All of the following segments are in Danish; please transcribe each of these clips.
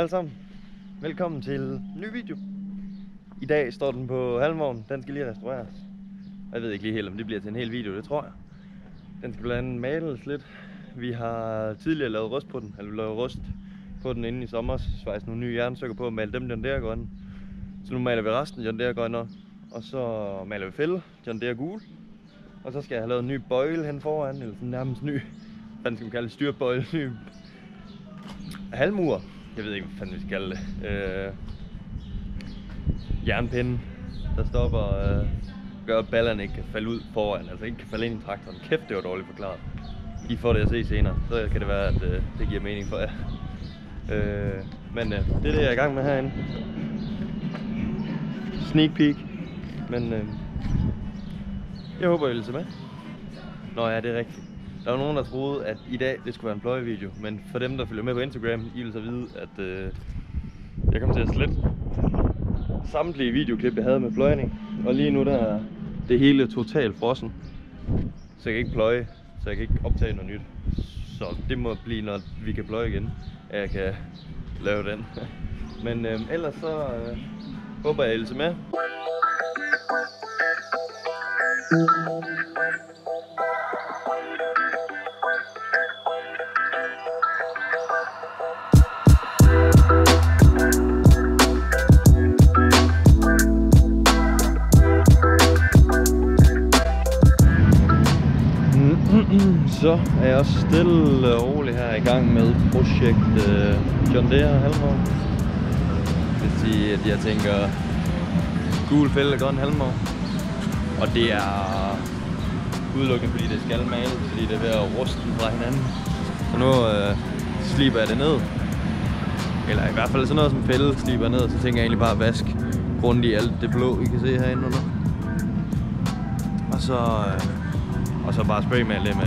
alle sammen. Velkommen til en ny video. I dag står den på halvvogn. Den skal lige restaureres. Jeg ved ikke lige helt, om det bliver til en hel video, det tror jeg. Den skal blandt andet males lidt. Vi har tidligere lavet rust på den. Eller vi lavede rust på den inden i sommer. Svejse nogle nye jernstykker på og male dem John Deere grønne. Så nu maler vi resten John Deere grønne. Og så maler vi fælde John Deere gul. Og så skal jeg have lavet en ny bøjle hen foran. Eller sådan nærmest ny. Hvad skal man kalde det? Styrbøjle. Ny halvmur. Jeg ved ikke, hvad fanden vi skal kalde det. Jernpinde, der stopper, gør at ballerne ikke kan falde ud foran, altså ikke kan falde ind i traktoren. Kæft, det var dårligt forklaret. I får det at se senere, så kan det være, at det giver mening for jer. Men det er det, jeg er i gang med herinde. Sneak peek. Men jeg håber, I vil se med. Nå ja, det er rigtigt. Der var nogen, der troede, at i dag det skulle være en pløjevideo, men for dem, der følger med på Instagram, I vil så vide, at jeg kommer til at slette samtlige videoklip, jeg havde med pløjning. Og lige nu der er det hele totalt frossen, så jeg kan ikke pløje, så jeg kan ikke optage noget nyt. Så det må blive, når vi kan pløje igen, at jeg kan lave den. Men ellers så håber jeg, I vil se med. Så er jeg også stille og roligt her i gang med projekt John Deere halvmål. Det vil sige, at jeg tænker gul fælde og grøn halvmål. Og det er udelukkende fordi det skal males, fordi det er ved at ruste fra hinanden. Så nu sliber jeg det ned. Eller i hvert fald sådan noget som fælde sliber ned. Så tænker jeg egentlig bare at vaske grundigt alt det blå, I kan se herinde under. Og så bare spraymale det, men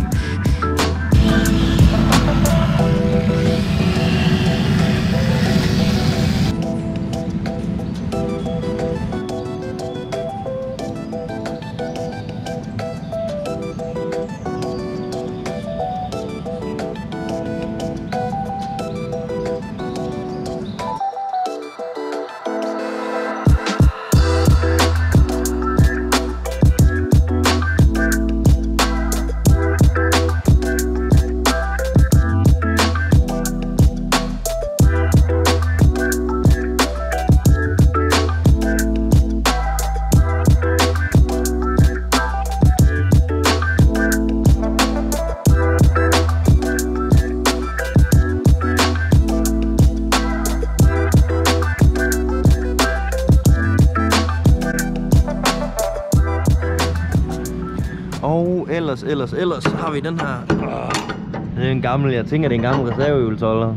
og ellers så har vi den her. Det er en gammel, jeg tænker det er en gammel reservehjulsholder.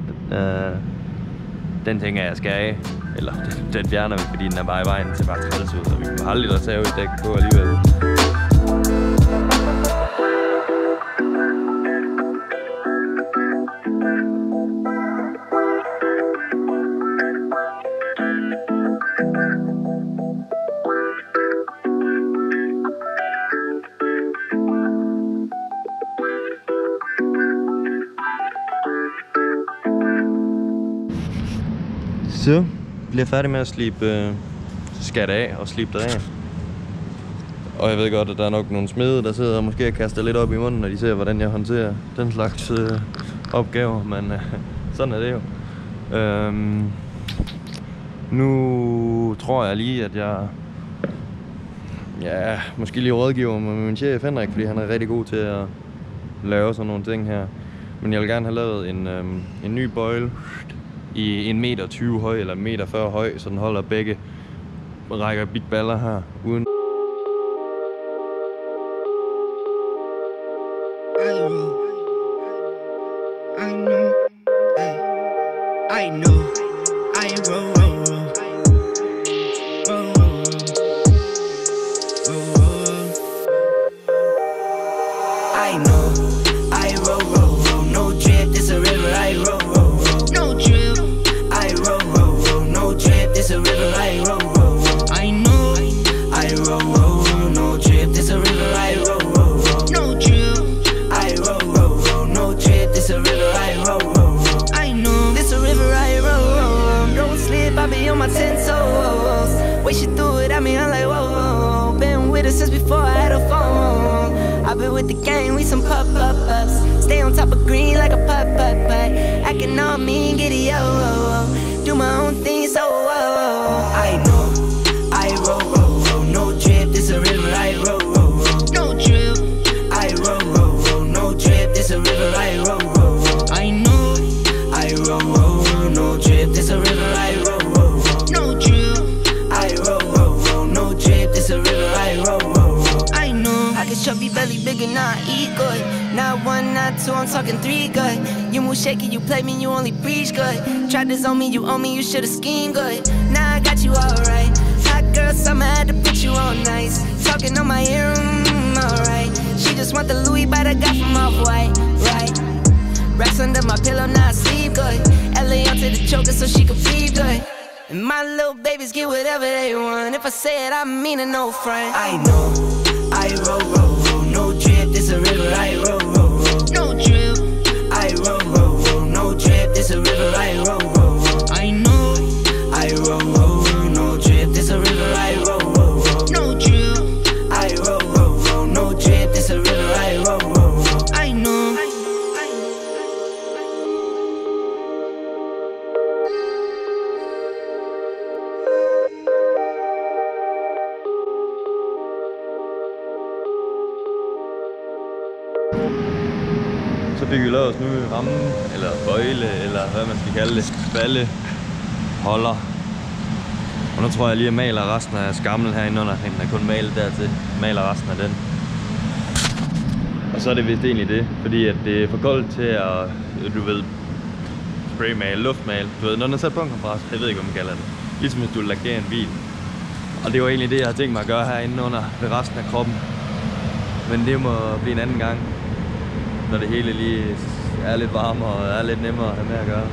Den tænker jeg skal af. Eller den fjerner vi, fordi den er bare i vejen til bare træls ud, så vi kan holde lidt reservedæk på alligevel. Så bliver jeg færdig med at slibe skat af og slibe det af. Og jeg ved godt, at der er nok nogle smede, der sidder og måske kaster lidt op i munden, når de ser, hvordan jeg håndterer den slags opgaver. Men sådan er det jo. Nu tror jeg lige, at jeg måske lige rådgiver med min chef Henrik, fordi han er rigtig god til at lave sådan nogle ting her. Men jeg vil gerne have lavet en ny bøjle i 1,20 meter høj eller 1,40 meter høj, så den holder begge rækker big baller her uden. It's a river I roll. I know. This a river I roll. been with the gang, we some pup-ups. Stay on top of green like a putt-putt. Acting all mean, giddy, oh. Do my own thing, so I know I roll, no drip, this a river, I roll. No drip, I roll, no drip, this a river, I roll. I know I roll, no drip, this a river, I roll. No drip, I roll, no drip, this a river, I roll. I know I can chubby belly big and not eat good. Not one, not two, I'm talking three good. You move shaky, you play me, you only preach good. Tried to zone me, you owe me, you should've schemed good. Now I got you alright. Hot girl summer, had to put you on nice. Talking on my ear, alright. She just want the Louis but I got from Off-White, right? Racks under my pillow, now I sleep good. LA onto the choker so she can breathe good. And my little babies get whatever they want. If I say it, I mean it, no front. I know I roll, no drip, this a river, I roll. No drip, I roll, no drip, this a river, I roll. I know I roll, no drip, this a river, I roll. No drip, I roll, no drip, this a river, I roll. I know. Så fik vi lavet os nu ramme, eller bøjle, eller hvad man skal kalde det, balle, holder. Og nu tror jeg lige at maler resten af skammel herinde under. Den er kun malet dertil, maler resten af den. Og så er det vist egentlig det, fordi at det er for koldt til at, du ved, spraymale, luftmale. Du ved, når den er sat på en kompressor, jeg ved ikke, hvad man kalder det. Ligesom hvis du lakerer en bil. Og det var egentlig det, jeg har tænkt mig at gøre herinde under ved resten af kroppen. Men det må blive en anden gang, når det hele lige er lidt varmere og er lidt nemmere at have med at gøre.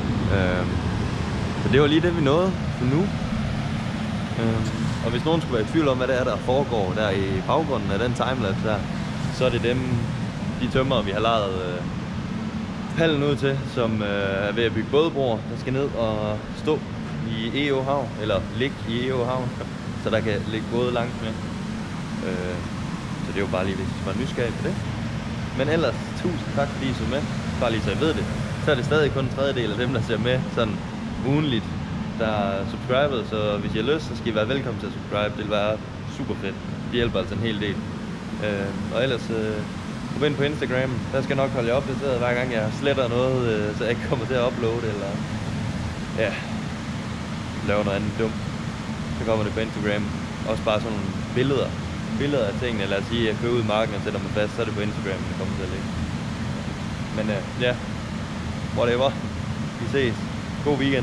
Så det var lige det, vi nåede for nu. Og hvis nogen skulle være i tvivl om, hvad det er, der foregår der i baggrunden af den timelapse der, så er det dem, de tømmer, vi har lejet hallen ud til, som er ved at bygge bådebroer, der skal ned og stå i EO Havn, eller ligge i EO Havn, så der kan ligge både langt med. Så det er jo bare lige, hvis I var nysgerrig på det. Men ellers, tusind tak fordi I så med. Bare lige så I ved det. Så er det stadig kun en tredjedel af dem, der ser med sådan ugenligt, der er subscribet. Så hvis I har lyst, så skal I være velkommen til at subscribe. Det vil være super fedt. Det hjælper altså en hel del. Og ellers, gå ind på Instagram. Der skal jeg nok holde jer opdateret hver gang jeg sletter noget, så jeg ikke kommer til at uploade eller ja, lave noget andet dumt. Så kommer det på Instagram. Også bare sådan nogle billeder af tingene. Lad os sige, at jeg kører ud i marken og sætter mig fast, så er det på Instagram, det kommer til at ligge. Men ja, whatever. Vi ses. God weekend.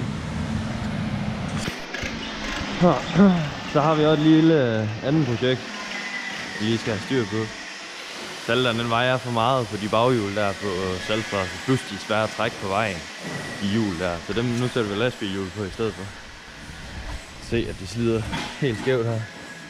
Så har vi også et lille andet projekt, vi lige skal have styr på. Salteren, den vejer for meget på de baghjul der på saltbremser, plus de svære at trække på vejen, de hjul der. Så dem, nu sætter vi lastbilhjul på i stedet for. Se, at de slider helt skævt her.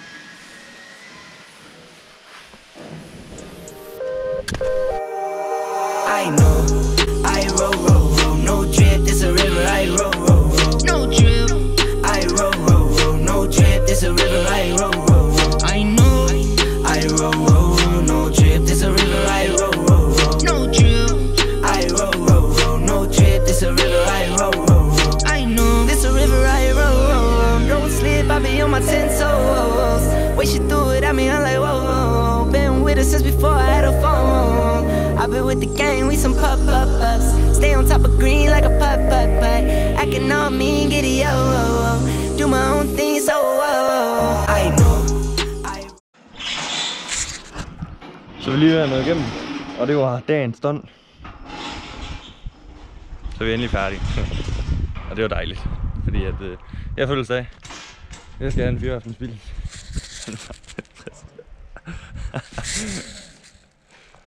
I know I roll, no drip, this a river, I roll. No drip, I roll, no drip, this a river, I roll. I know I roll, no drip, this a river, I roll. No drip, I roll, no drip, this a river, I roll. I know this a river, I roll. Don't slip, I be on my 10 toes. Way she threw it at me, I'm like whoa. Been with her since before I had a phone. I've been with the gang, we some pup-ups. Stay on top of green like a putt-putt. Acting all mean, giddy, oh. Do my own thing, so I know. Så vi lige været noget igennem, og det var dagens stund. Så vi er endelig færdige. Og det var dejligt, fordi at jeg føler sig af. Jeg skal have en fyraftensbil.